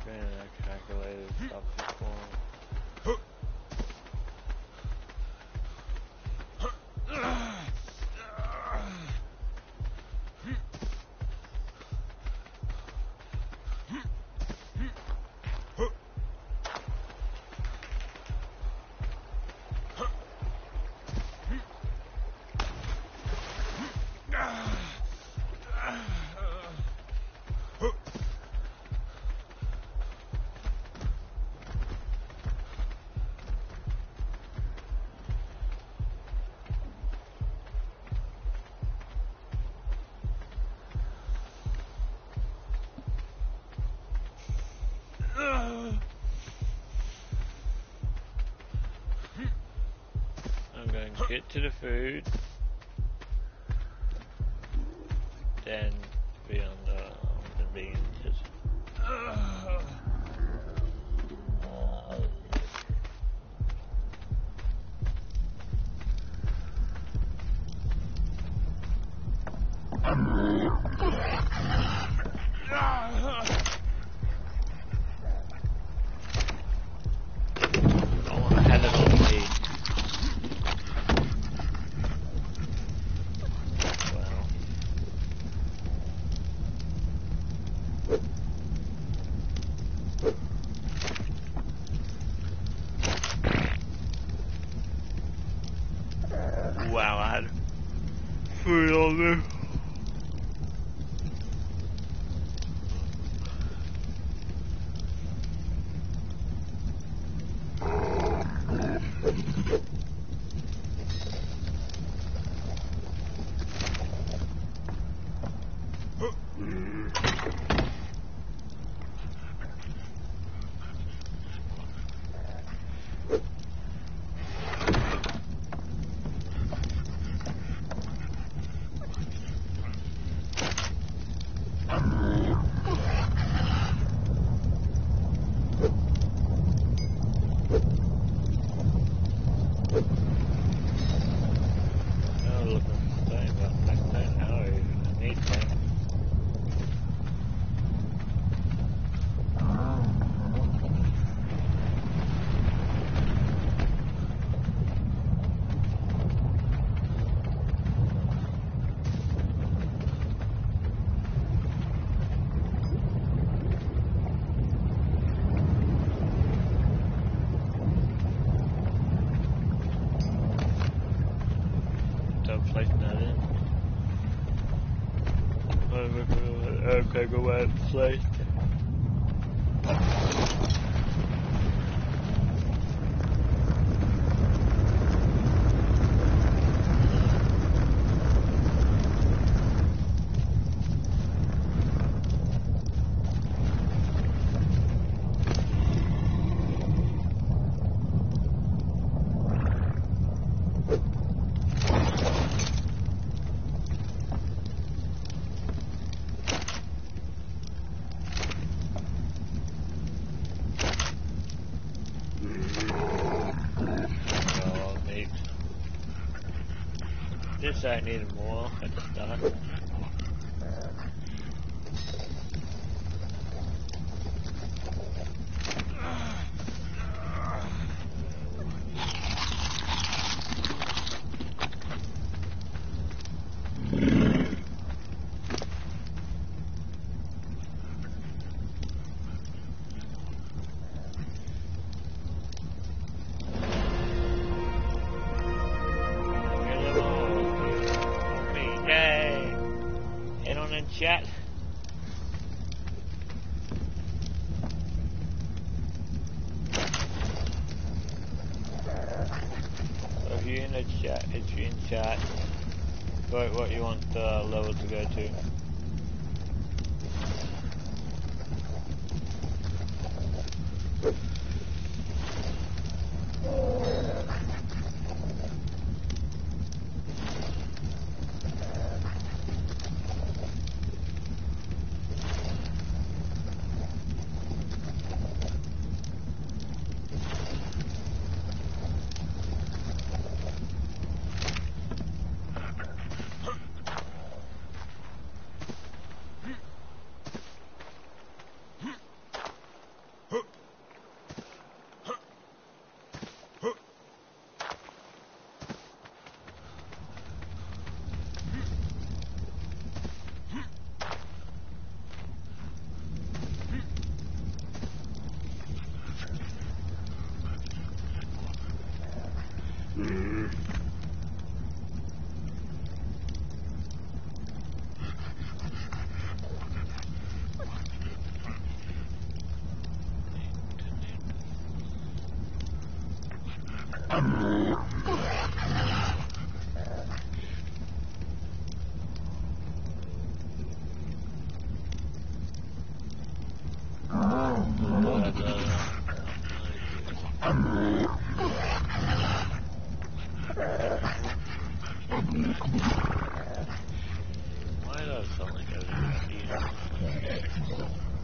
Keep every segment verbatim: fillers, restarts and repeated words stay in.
screen and I calculated stuff before. I'm going to get to the food, then be on the, the beans. Just, uh, wow, I had food on there. Okay, go ahead and play. This I need more at the start. Chat. So if you're in the chat, if you're in chat, vote what you want the level to go to. Why does something go to here?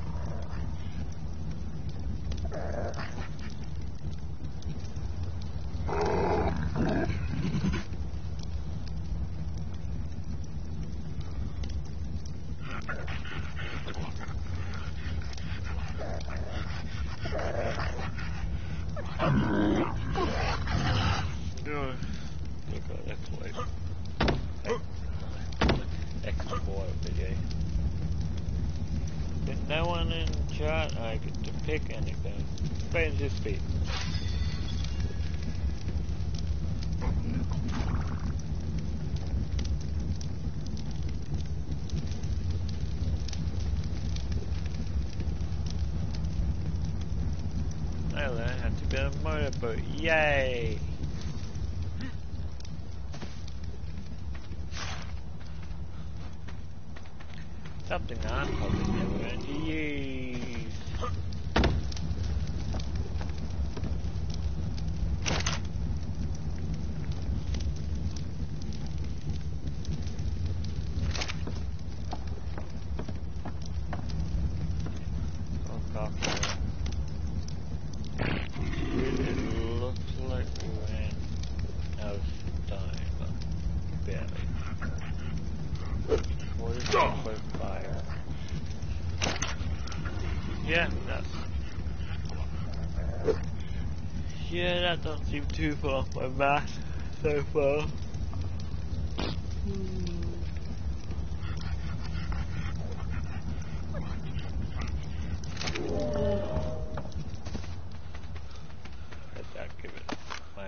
Export video. With no one in chat, I get to pick anything. Friends to speak. I learned how to build a motorboat. Yay! Something I'm probably never going to use. Oh, coffee. It looks like we ran out of time, but barely. What is that for fire? Yeah, that's... Yeah, that doesn't seem too far off my math so far. Let that give it fine.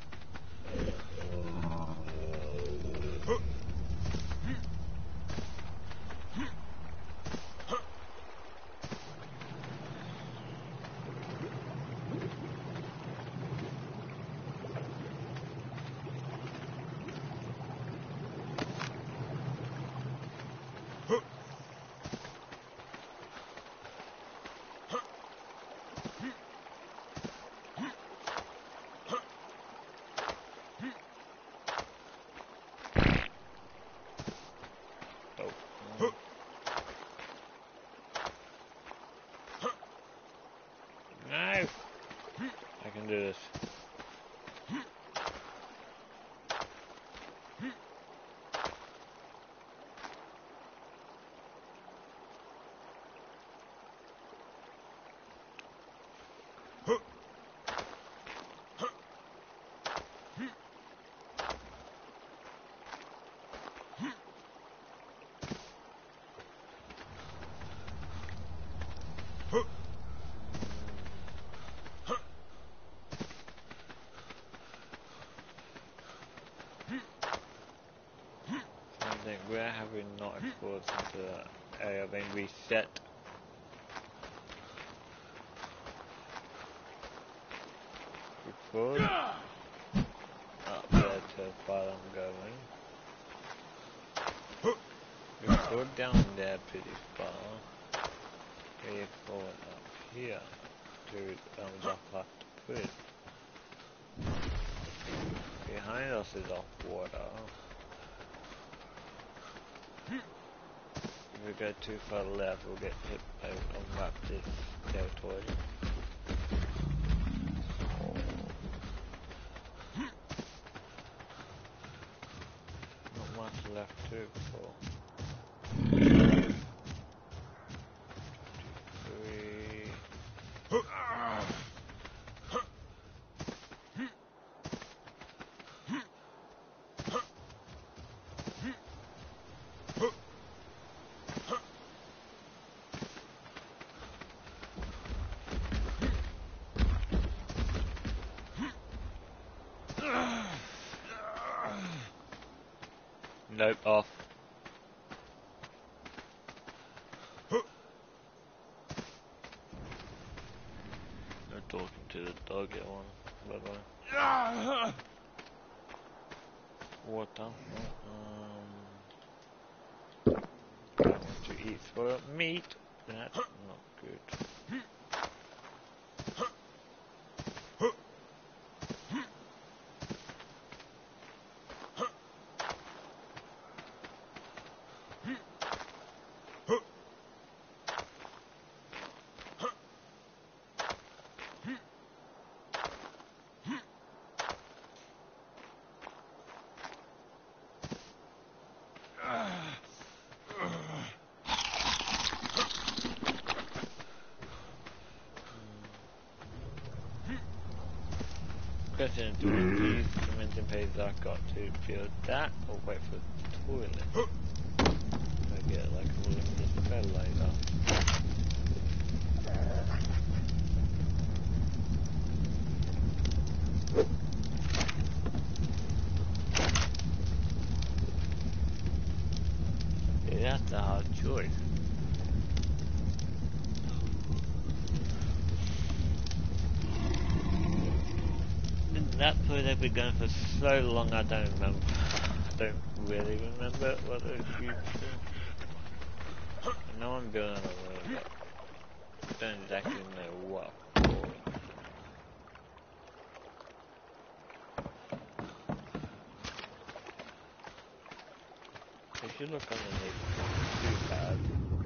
No! I can do this. Where have we not explored since the area being reset? We could up there to far I'm going. We could down there pretty far. We forward up here to um, the left bridge. Behind us is off water. If we go too far left, we'll get hit by unwrapped territory. Not much left to explore. Three. Nope, off. No talking to the dog at one. Bye bye. Water. Um, I want to eat spoiled meat. That's not good. Question, do these cementing pages I've got to build that or wait for the toilet? I get like a limited fertilizer. Yeah, that's a hard choice. That project we've been going for so long I don't remember. I don't really remember what it was used for. I know I'm building a road, but I don't exactly know what for. If you look underneath, it's too bad.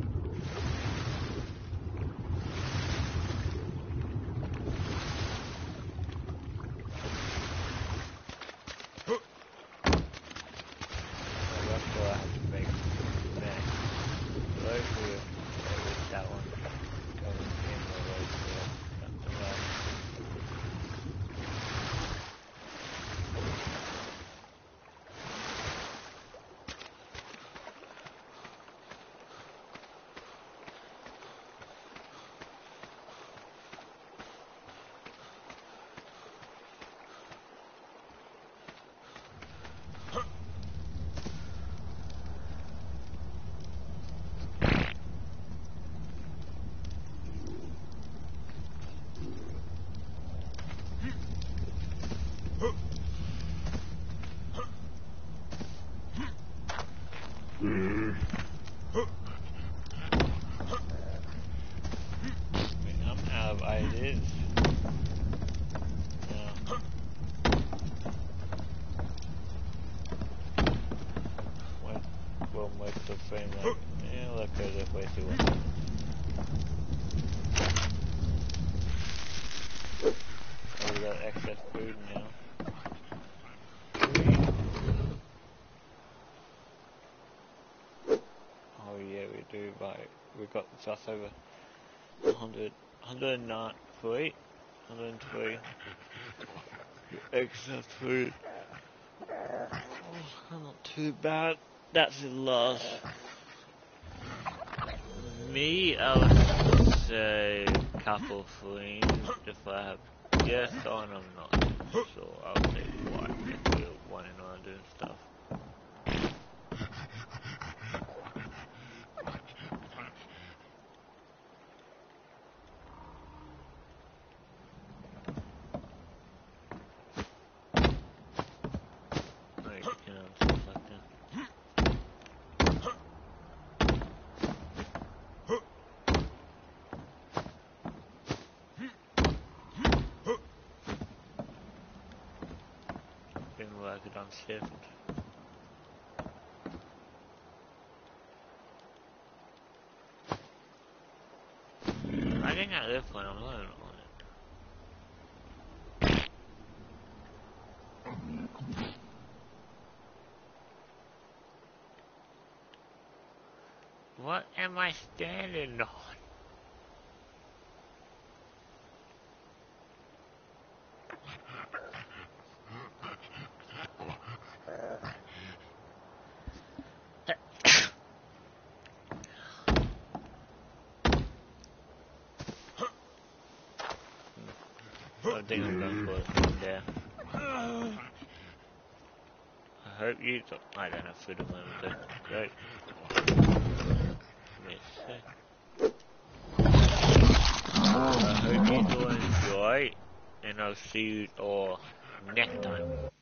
We've got just over one hundred, one hundred nine, three, one hundred three extra food. Oh, not too bad. That's the last. Me, I would say couple fleas if I have yes on, I'm not sure. I would say one if we're one and one doing stuff. On shift. I think at this point I'm alone on it. What am I standing on? I think I'm going for it there. I hope you, I don't have food at the moment though. Great. Yes. I hope you all enjoy, and I'll see you all next time.